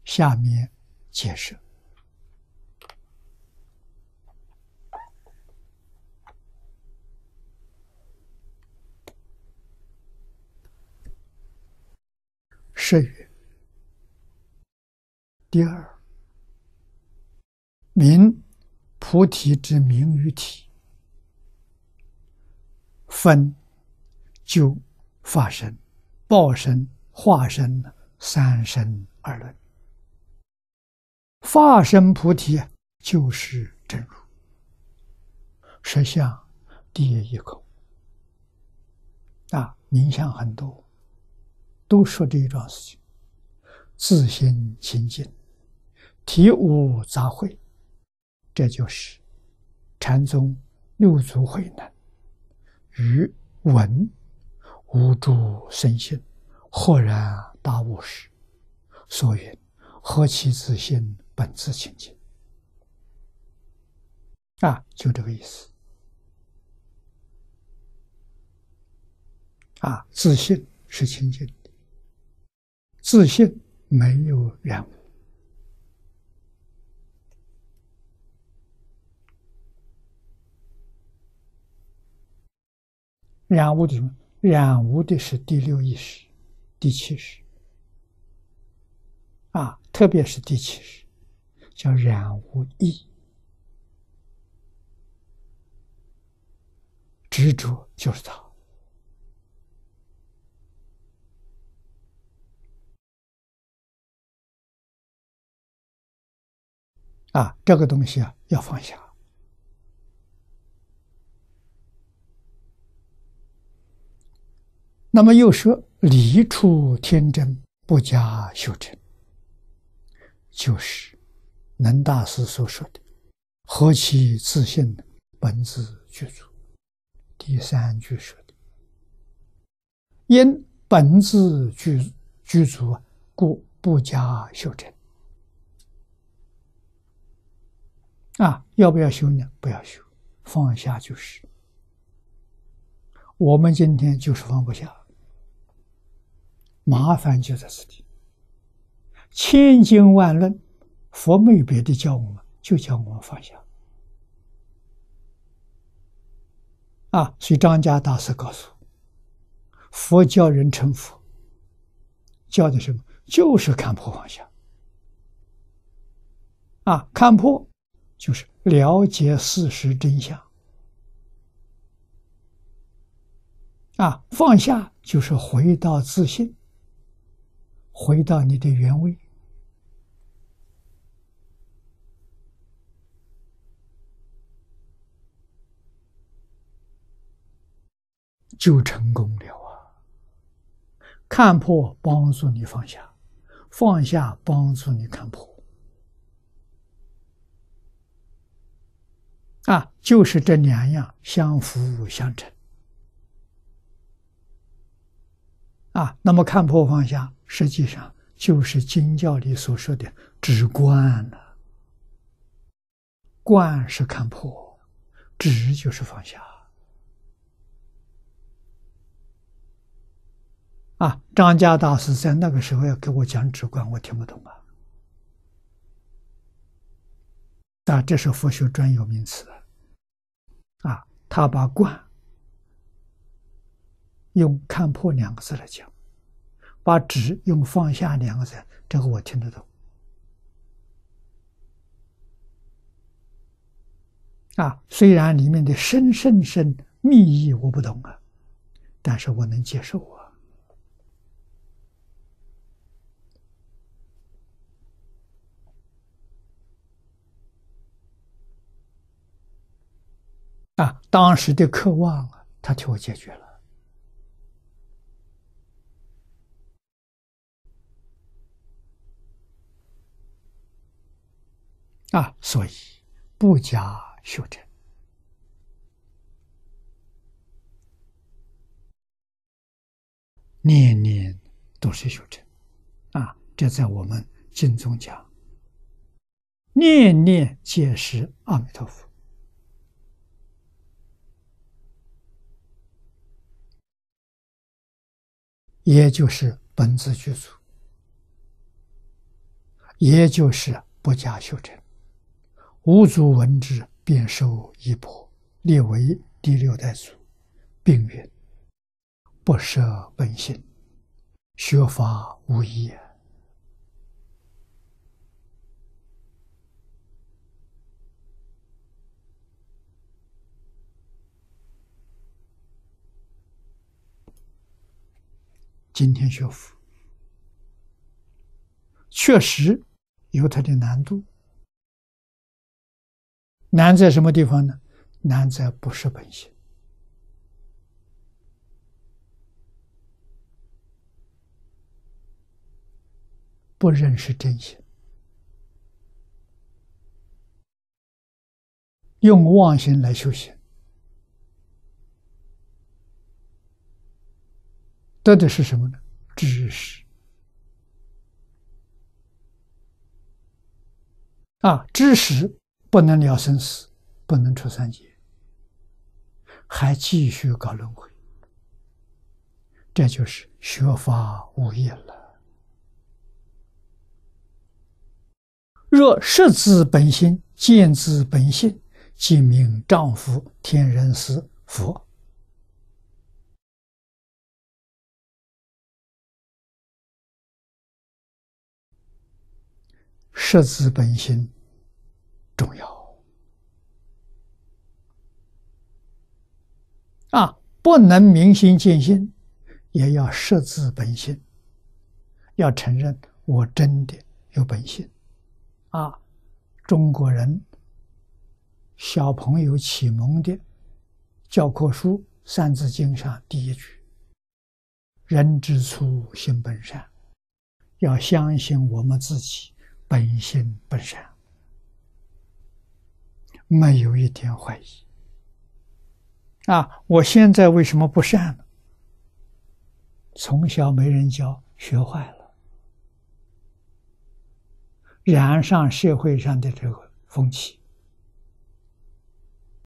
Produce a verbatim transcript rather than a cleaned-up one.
下面解释。是曰：第二，明菩提之明与体，分就法身、报身、化身三身而论。法身菩提就是真如，实相第一义空啊，名相很多，都说这一桩事情：自心清净，体无杂秽。这就是禅宗六祖慧能于闻无诸生性，豁然大悟时所云：何其自性，本自清净。啊，就这个意思。啊，自性是清净的，自性没有染污。染污的什么？染污的是第六意识、第七识。啊，特别是第七识，叫染污意。执着就是它。啊，这个东西啊，要放下。那么又说离处天真，不加修正，就是能大师所说的何其自性，本自具足。第三句说的，因本自具具足，故不加修正。啊，要不要修呢？不要修，放下就是。我们今天就是放不下，麻烦就在这里。千经万论，佛没有别的教我们，就教我们放下。啊，所以张家大师告诉我，佛教人成佛，教的什么？就是看破放下。啊，看破就是了解事实真相。啊，放下就是回到自性，回到你的原位。就成功了啊！看破帮助你放下，放下帮助你看破。啊，就是这两样相辅相成。啊，那么看破放下，实际上就是经教里所说的止观了。观是看破，止就是放下。啊，张家大师在那个时候要给我讲止观，我听不懂啊。啊，这是佛学专有名词。啊，他把观用看破两个字来讲，把止用放下两个字，这个我听得懂。啊，虽然里面的深深深密意我不懂啊，但是我能接受啊。啊，当时的渴望啊，他替我解决了。啊，所以不加修正。念念都是修正。啊，这在我们经中讲，念念皆是阿弥陀佛。也就是本自具足。 也就是不加修正，无足闻之，便受衣钵，列为第六代祖。并云：不舍本性，学法无益。今天学佛确实有它的难度，难在什么地方呢？难在不是本性，不认识真心，用妄心来修行，得的是什么呢？知识啊，知识不能了生死，不能出三界，还继续搞轮回，这就是学法无益了。若识自本心，见自本性，即名丈夫天人师佛。识自本心重要啊！不能明心见性，也要识自本心，要承认我真的有本性啊！中国人小朋友启蒙的教科书《三字经》上第一句：人之初，性本善。要相信我们自己本性本善，没有一点怀疑啊！我现在为什么不善呢？从小没人教，学坏了，染上社会上的这个风气，